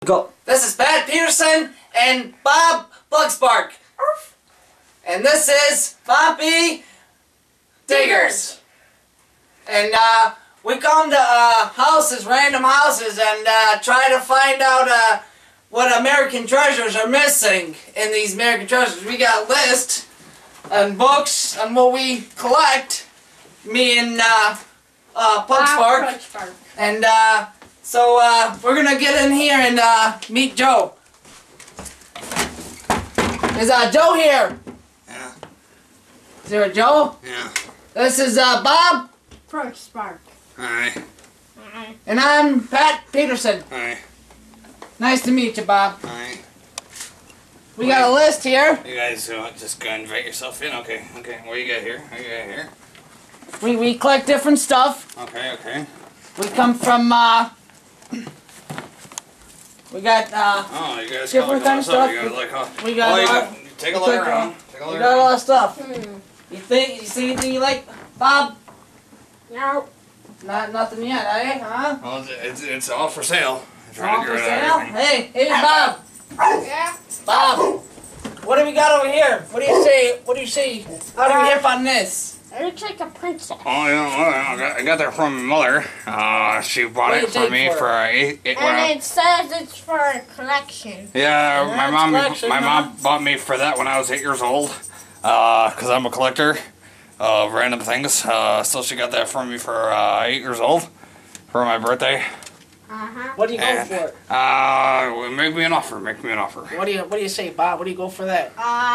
Go. This is Pat Peterson and Bob Bugspark. And this is Poppy Diggers. And we come to houses, random houses, and try to find out what American treasures are missing in these American treasures. We got a list and books on what we collect, me and Bugspark. And so we're gonna get in here and meet Joe. Is Joe here? Yeah. Is there a Joe? Yeah. This is Bob Bugspark. Hi. and I'm Pat Peterson. Hi. Nice to meet you, Bob. Hi. We got a list here. You guys just go invite yourself in. Okay. Okay. What you got here? What you got here? We collect different stuff. Okay. Okay. We come from we got Oh, you guys different got kind of stuff. You got like We got take a look around. Take a we look got a around. lot of stuff. You see anything you like, Bob? No. Nothing yet, eh? Huh? Well, it's all for sale. All for sale? Hey, Bob. Yeah. Bob. What do we got over here? What do you say? What do you say? How do we hip on this? It looks like a princess. Oh, I got that from my mother. She bought What do it you for take me for for And it says it's for a collection. Yeah, Yeah, my it's mom collection, huh? bought me for that when I was 8 years old. Cause I'm a collector of random things. So she got that for me for 8 years old for my birthday. What do you go And, for? Make me an offer. Make me an offer. What do you say, Bob? What do you go for that?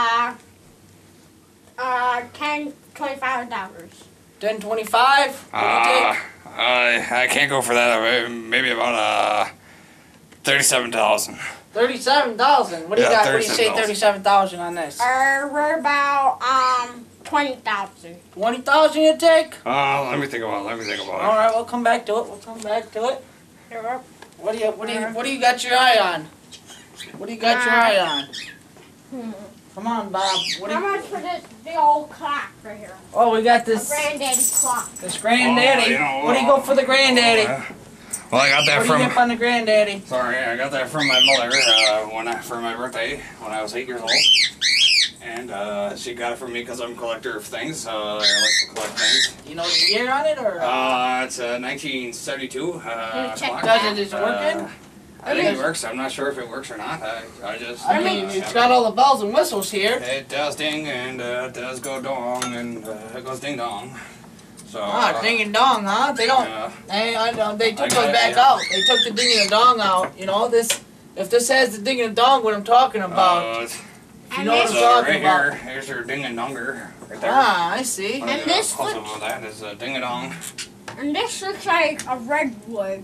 $25. $10.25? What do you take? I can't go for that. Maybe about $37,000. $37,000. What do you Yeah, got? What do you say? $37,000 on this. We're about 20,000. $20,000 you take? Let me think about it. All right, we'll come back to it. What do you got your eye on? What do you got your eye on? Come on, Bob. How much for this big old clock right here? Oh, we got A this granddaddy clock. granddaddy. Oh, What do you go for the granddaddy? Well, I got that What do you hip from. on the granddaddy? Sorry, I got that from my mother for my birthday when I was 8 years old, and she got it for me because I'm a collector of things. I like to collect things. You know the year on it, or? It's a 1972 check clock. Does it just working? I think it works. I'm not sure if it works or not. I just. I mean, it's got all the bells and whistles here. It does ding and it does go dong and it goes ding dong. So. Ding and dong, huh? They don't. They took those back out. They took the ding and the dong out. You know this. If this has the ding and the dong, what I'm talking about. You know what I'm So talking right about. here, here's your ding and donger. Right there. I see. And this close looks- up on that is a ding and dong. And this looks like a redwood.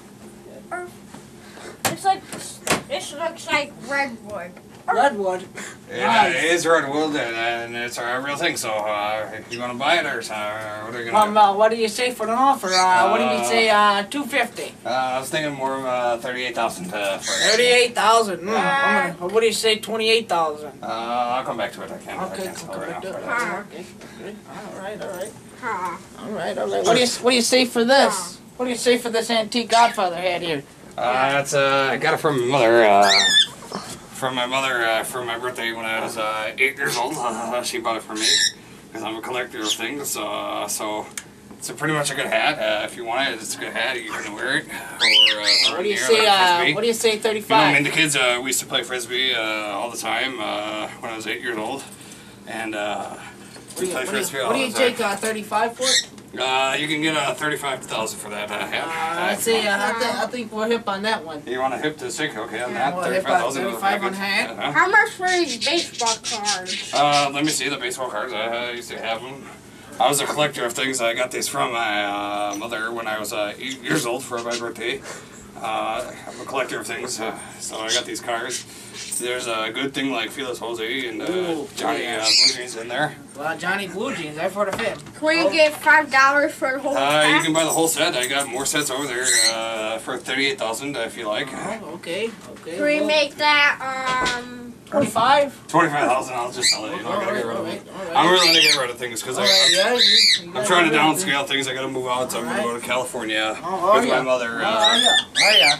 This looks like redwood. Redwood. It is redwood and it's a real thing. So you gonna buy it or what are you gonna do? What do you say for an offer? What do you say? $250. I was thinking more of 38,000 for it. 38,000. What do you say? 28,000. I'll come back to it. I can't. Okay, I can't come right back to it. now. Okay. All right. Huh. What do you say for this? What do you say for this antique Godfather hat here? I got it from my mother. From my mother for my birthday when I was 8 years old. She bought it for me because I'm a collector of things. So it's pretty much a good hat. If you want it, it's a good hat. You can wear it. Or What do you say? What do you say? 35. You know, I mean, the kids, we used to play frisbee all the time when I was 8 years old, and we play frisbee all What do the you time. take? 35 for it? You can get 35,000 for that hat. I see. I think we're hip on that one. You want a hip to stick? Okay, on Yeah, that. well, hip on 35,000. 35 on hat. How much for these baseball cards? Let me see the baseball cards. I used to have them. I was a collector of things. I got these from my mother when I was 8 years old for my birthday. I'm a collector of things, so I got these cards. There's a good thing like Felix Jose and Johnny Blue Jeans in there. Well, Johnny Blue Jeans, I've heard of him. Can we get $5 for the whole set? You can buy the whole set. I got more sets over there for 38,000 if you like. Oh, okay. Can we make that 25? 25,000. I'll just sell it. You know, I gotta get rid of them. Alright. I'm really gonna get rid of things because I'm trying to down downscale things. I gotta move out. So I'm gonna go to California Oh, with yeah. my mother. Oh, yeah.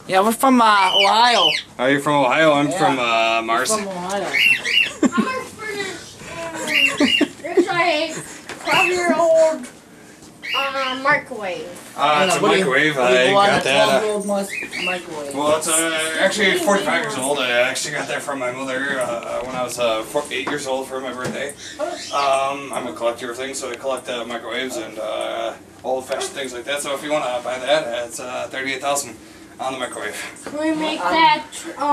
Yeah, we're from Ohio. Are you from Ohio? I'm Yeah. from Mars. We're from Ohio. How much for this? There's a 12-year-old microwave. It's a What do you- microwave. what do you I go on got a that. 12-year-old microwave. Well, it's actually 45 years old. I actually got that from my mother when I was 8 years old for my birthday. I'm a collector of things, so I collect microwaves and old-fashioned things like that. So if you want to buy that, it's $38,000 on the microwave. Can we make that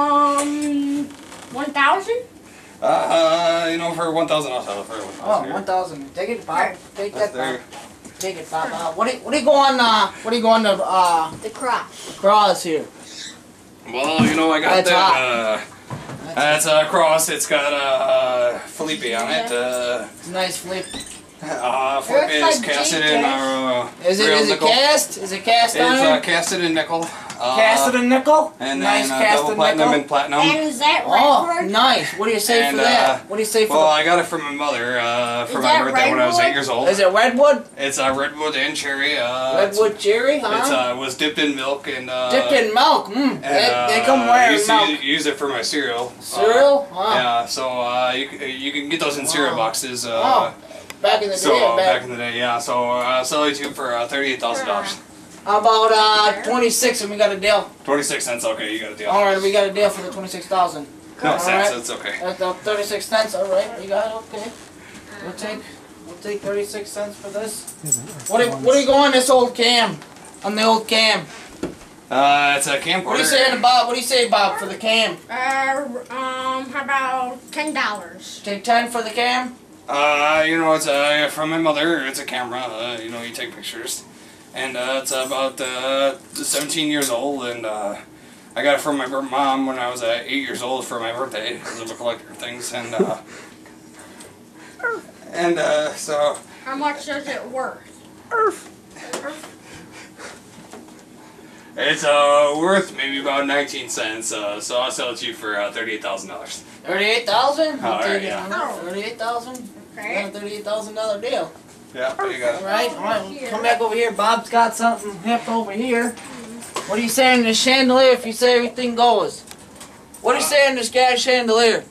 1,000? You know, for 1,000, I'll sell it for 1,000. Oh, 1,000. Take it, Bob. Take That's that, there. Bob. Take it, Bob. What do you go on? What do you go on The cross. cross here? Well, you know, I got That's that. That's a cross. It's got Felipe on it. It's a nice flip. Felipe is like casted Jesus. in Is real it nickel. cast? Is it cast It's iron? casted in nickel. Casted in nickel? And Nice then cast double in platinum nickel? and platinum. And is that Oh, redwood? nice. What do you say And, for that? What do you say for Well, I got it from my mother for Is my that birthday when I was 8 redwood? years old. Is it redwood? It's redwood and cherry. Redwood cherry, It's huh? was dipped in milk and Dipped in milk. and, They come I rare in used milk. to use it for my cereal. Cereal? Wow. Yeah, so you can get those in cereal Wow. boxes. Oh, back in the day. So back. back in the day, yeah. So I'll sell it to you for $38,000. How about 26 and we got a deal? 26 cents. Okay, you got a deal. Alright, we got a deal for the 26,000. No All cents. right. It's okay. That's 36 cents, alright, we got it, okay. We'll take 36 cents for this. What do you go on this old cam? On the old cam. It's a camcorder. What do you say to Bob? What do you say, Bob, for the cam? How about $10? Take 10 for the cam? You know, it's from my mother. It's a camera. You know, you take pictures, and it's about 17 years old, and I got it from my mom when I was 8 years old for my birthday. Because I'm a collector of things, and so How much is it worth? it's worth maybe about 19 cents. So I'll sell it to you for $38,000. 38,000? All right, take it. yeah. 38,000? Okay. Got a $38,000 deal. Yeah, there you go. Alright, come back over here. Bob's got something hip over here. What are you saying to the chandelier if you say everything goes? What are you saying to this guy's chandelier?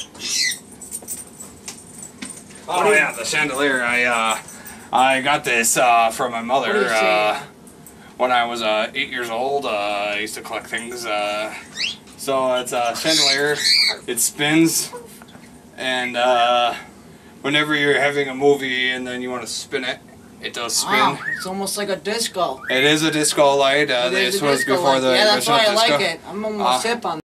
Oh yeah, the chandelier. I got this from my What do you mother say? when I was 8 years old. I used to collect things. So it's a chandelier. It spins, and whenever you're having a movie and then you want to spin it, it does spin. Wow, it's almost like a disco. It is a disco light. It is This a was disco before light. the Yeah, that's original why I disco. like it. I'm almost hip on